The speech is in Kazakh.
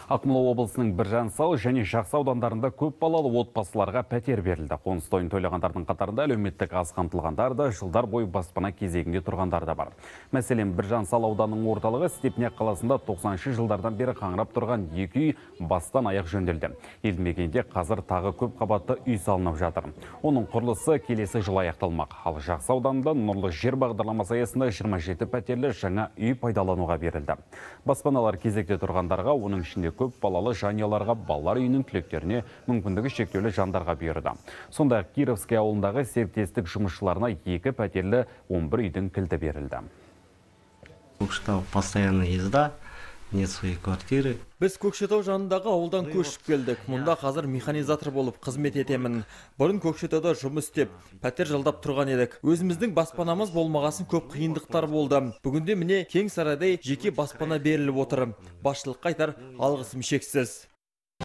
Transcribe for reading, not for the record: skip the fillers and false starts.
Ақмола облысының Біржан-Сал және Жақсы аудандарында көп балалы отбасыларға пәтер берілді. Қоныс тойын тойлағандардың қатарында әлеуметтік аз қамтылғандар да, жылдар бойы баспана кезегінде тұрғандар да бар. Мәселен, Біржан-Сал ауданының орталығы Степняк қаласында 90-шы жылдардан бері қаңырап тұрған 2 үй бастан аяқ жөнделді. Елді мекенде қазір тағы көп қабатты үй салынып жатыр. Оның құрылысы келесі жылы аяқталмақ. Ал Жақсы ауданында нұрлы жер бағдарламасы аясында 27 пәтерлі жаңа үй пайдалануға берілді. Баспаналар кезекте тұрғандарға, оның ішінде көп балалы жанұяларға, балалар үйінің түлектеріне, мүмкіндігі шектеулі жандарға берді. Сонда Кировский ауылындағы серіктестік жұмысшыларына 2 пәтерлі 11 үйдің кілті берілді. Көкшетау постоянная езда, нет своей квартиры. Біз Көкшетау жанындағы ауылдан көшіп келдік. Мұнда қазір механизатор болып қызмет етемін. Бұрын Көкшетауда жұмыс істеп, пәтер жалдап тұрған едік. Өзіміздің баспанамыз болмағасын көп қиындықтар болды. Бүгінде міне кең сарайдай жеке баспана беріліп отыр. Басшылыққа айтар алғысым шексіз.